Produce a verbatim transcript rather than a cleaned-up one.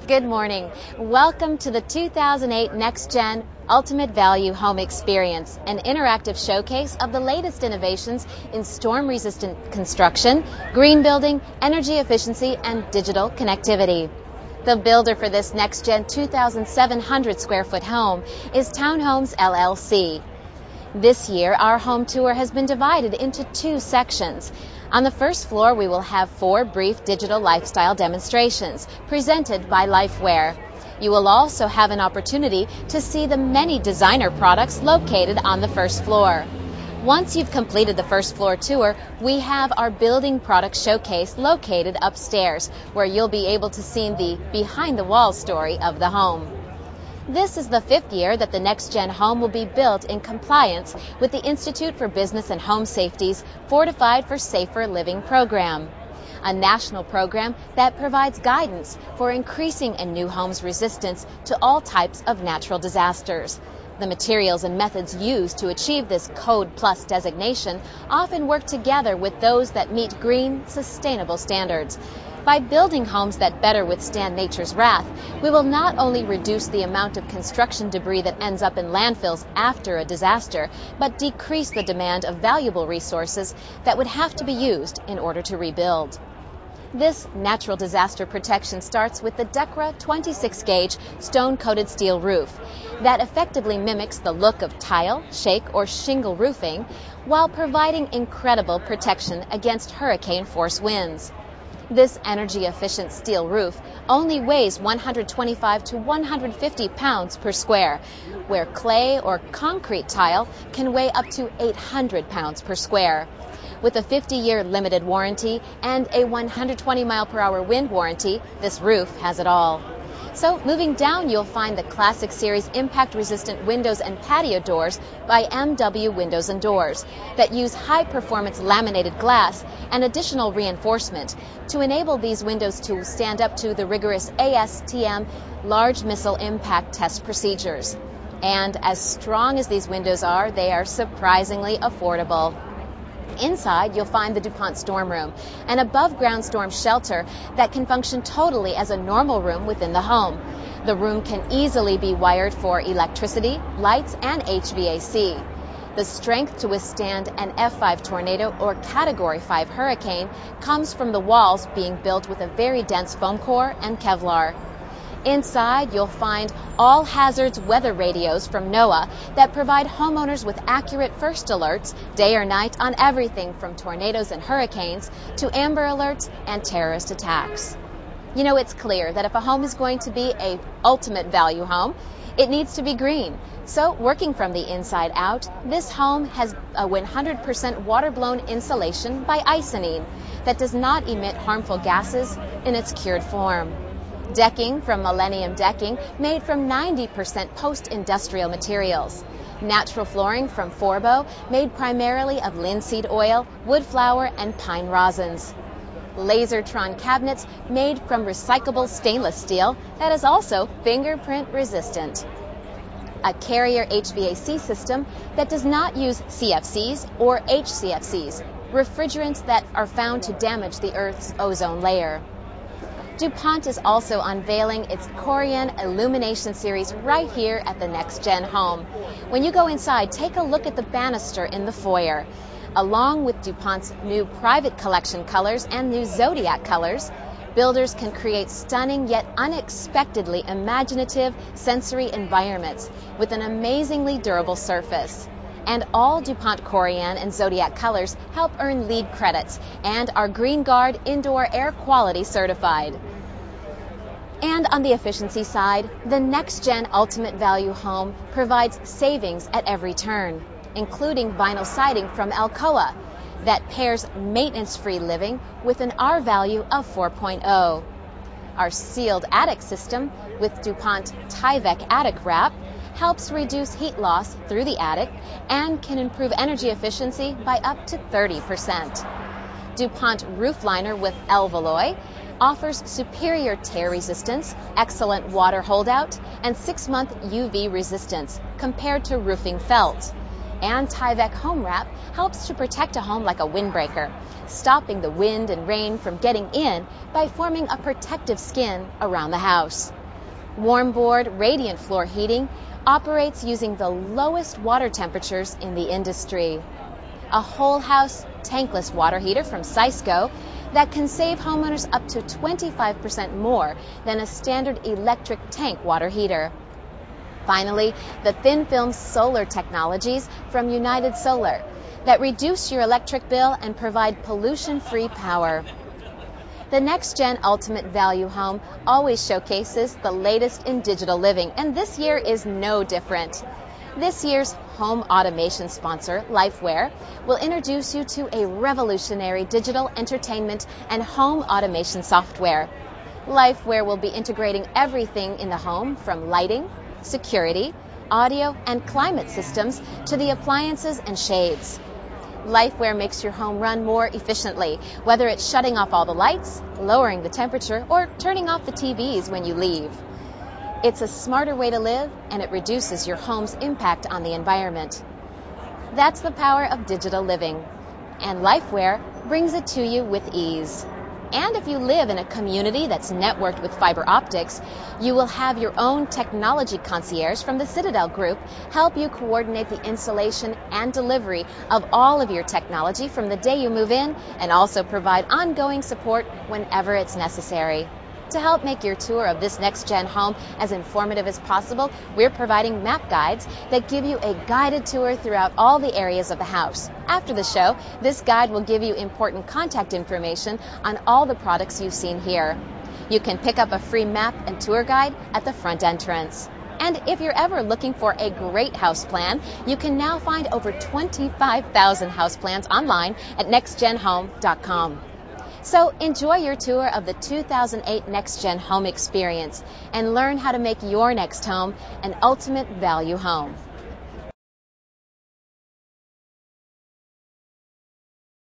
Good morning. Welcome to the two thousand eight Next Gen Ultimate Value Home Experience, an interactive showcase of the latest innovations in storm-resistant construction, green building, energy efficiency, and digital connectivity. The builder for this Next Gen two thousand seven hundred square foot home is Townhomes L L C. This year, our home tour has been divided into two sections. On the first floor, we will have four brief digital lifestyle demonstrations presented by Lifeware. You will also have an opportunity to see the many designer products located on the first floor. Once you've completed the first floor tour, we have our building product showcase located upstairs, where you'll be able to see the behind-the-walls story of the home. This is the fifth year that the Next Gen home will be built in compliance with the Institute for Business and Home Safety's Fortified for Safer Living program, a national program that provides guidance for increasing a new home's resistance to all types of natural disasters. The materials and methods used to achieve this Code Plus designation often work together with those that meet green, sustainable standards. By building homes that better withstand nature's wrath, we will not only reduce the amount of construction debris that ends up in landfills after a disaster, but decrease the demand of valuable resources that would have to be used in order to rebuild. This natural disaster protection starts with the Dekra twenty-six gauge stone-coated steel roof that effectively mimics the look of tile, shake, or shingle roofing while providing incredible protection against hurricane-force winds. This energy-efficient steel roof only weighs one hundred twenty-five to one hundred fifty pounds per square, where clay or concrete tile can weigh up to eight hundred pounds per square. With a fifty year limited warranty and a one hundred twenty mile per hour wind warranty, this roof has it all. So moving down, you'll find the Classic Series impact-resistant windows and patio doors by M W Windows and Doors that use high-performance laminated glass and additional reinforcement to enable these windows to stand up to the rigorous A S T M large missile impact test procedures. And as strong as these windows are, they are surprisingly affordable. Inside, you'll find the DuPont Storm Room, an above-ground storm shelter that can function totally as a normal room within the home. The room can easily be wired for electricity, lights, and H V A C. The strength to withstand an F five tornado or Category five hurricane comes from the walls being built with a very dense foam core and Kevlar. Inside, you'll find all hazards weather radios from NOAA that provide homeowners with accurate first alerts day or night on everything from tornadoes and hurricanes to Amber Alerts and terrorist attacks. You know, it's clear that if a home is going to be an ultimate value home, it needs to be green. So, working from the inside out, this home has a one hundred percent water-blown insulation by Icynene that does not emit harmful gases in its cured form. Decking from Millennium Decking made from ninety percent post-industrial materials. Natural flooring from Forbo made primarily of linseed oil, wood flour, and pine rosins. Lasertron cabinets made from recyclable stainless steel that is also fingerprint resistant. A Carrier H V A C system that does not use C F Cs or H C F Cs, refrigerants that are found to damage the Earth's ozone layer. DuPont is also unveiling its Corian Illumination Series right here at the Next Gen home. When you go inside, take a look at the banister in the foyer. Along with DuPont's new private collection colors and new Zodiac colors, builders can create stunning yet unexpectedly imaginative sensory environments with an amazingly durable surface. And all DuPont Corian and Zodiac colors help earn LEED credits and are Green Guard Indoor Air Quality certified. And on the efficiency side, the Next Gen Ultimate Value Home provides savings at every turn, including vinyl siding from Alcoa that pairs maintenance-free living with an R value of four point oh. Our sealed attic system with DuPont Tyvek Attic Wrap helps reduce heat loss through the attic and can improve energy efficiency by up to thirty percent. DuPont Roof Liner with Elvaloy offers superior tear resistance, excellent water holdout, and six month U V resistance compared to roofing felt. and Tyvek Home Wrap helps to protect a home like a windbreaker, stopping the wind and rain from getting in by forming a protective skin around the house. Warmboard Radiant Floor Heating operates using the lowest water temperatures in the industry. A whole house tankless water heater from Sysco that can save homeowners up to twenty-five percent more than a standard electric tank water heater. Finally, the thin film solar technologies from United Solar that reduce your electric bill and provide pollution-free power. The Next Gen Ultimate Value Home always showcases the latest in digital living, and this year is no different. This year's home automation sponsor, Lifeware, will introduce you to a revolutionary digital entertainment and home automation software. Lifeware will be integrating everything in the home from lighting, security, audio, and climate systems to the appliances and shades. Lifeware makes your home run more efficiently, whether it's shutting off all the lights, lowering the temperature, or turning off the T Vs when you leave. It's a smarter way to live, and it reduces your home's impact on the environment. That's the power of digital living, and Lifeware brings it to you with ease. And if you live in a community that's networked with fiber optics, you will have your own technology concierge from the Citadel Group help you coordinate the installation and delivery of all of your technology from the day you move in, and also provide ongoing support whenever it's necessary. To help make your tour of this next-gen home as informative as possible, we're providing map guides that give you a guided tour throughout all the areas of the house. After the show, this guide will give you important contact information on all the products you've seen here. You can pick up a free map and tour guide at the front entrance. And if you're ever looking for a great house plan, you can now find over twenty-five thousand house plans online at next gen home dot com. So enjoy your tour of the two thousand eight Next Gen Home Experience and learn how to make your next home an ultimate value home.